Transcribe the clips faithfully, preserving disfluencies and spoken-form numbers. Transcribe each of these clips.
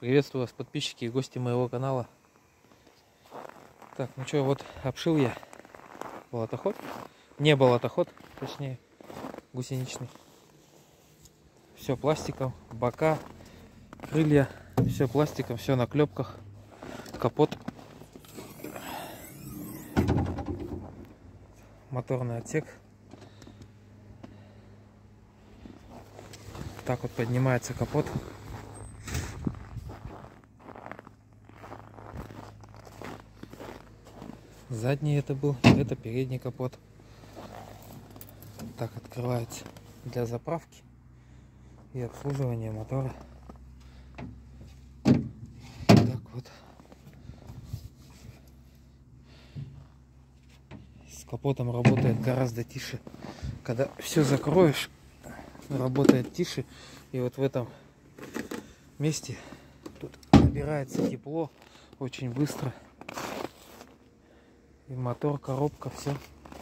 Приветствую вас, подписчики и гости моего канала. Так, ну что, вот обшил я болотоход. Не болотоход, точнее, гусеничный. Все пластиком, бока, крылья, все пластиком, все на клепках. Капот. Моторный отсек. Так вот поднимается капот. Задний это был, это передний капот. Так открывается для заправки и обслуживания мотора. Так вот. С капотом работает гораздо тише. Когда все закроешь, работает тише. И вот в этом месте тут набирается тепло очень быстро. И мотор, коробка, все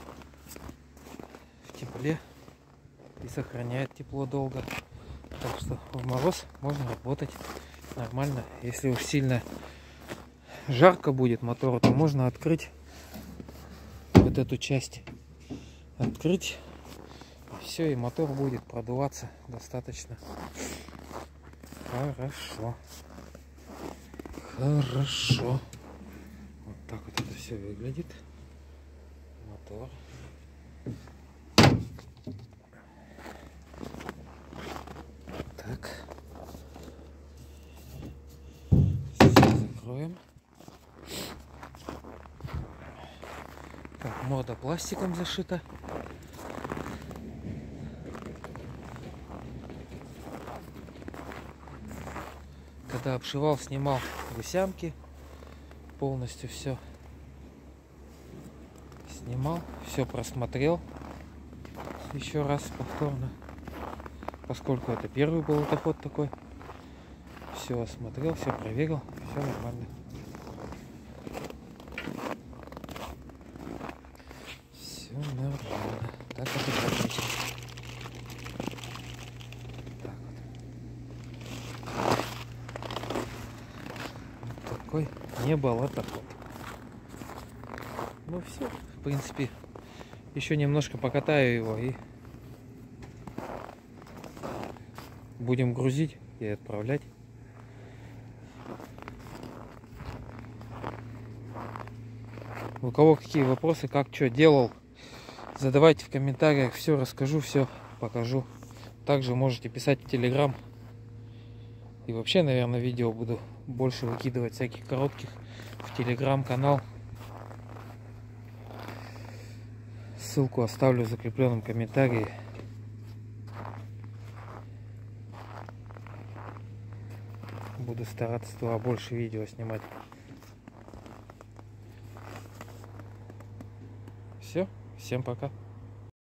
в тепле и сохраняет тепло долго. Так что в мороз можно работать нормально. Если уж сильно жарко будет мотору, то можно открыть вот эту часть. Открыть. Все, и мотор будет продуваться достаточно хорошо. Хорошо. Вот так вот это все выглядит. Мотор. Так. Все закроем. Так, мода пластиком зашита. Когда обшивал, снимал гусямки. Полностью все снимал, все просмотрел еще раз повторно, поскольку это первый болотоход такой. Все осмотрел, все проверил, все нормально. Все нормально. Так это отлично. Так вот. Вот такой не болотоход. Ну все, в принципе, еще немножко покатаю его и будем грузить и отправлять. У кого какие вопросы, как что делал, задавайте в комментариях, все расскажу, все покажу. Также можете писать в Telegram. И вообще, наверное, видео буду больше выкидывать всяких коротких в Telegram канал. Ссылку оставлю в закрепленном комментарии. Буду стараться туда больше видео снимать. Все, всем пока.